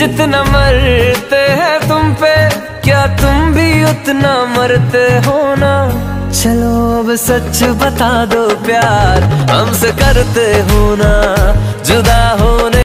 जितना मरते हैं तुम पे, क्या तुम भी उतना मरते हो ना? चलो अब सच बता दो प्यार हमसे करते हो ना? जुदा होने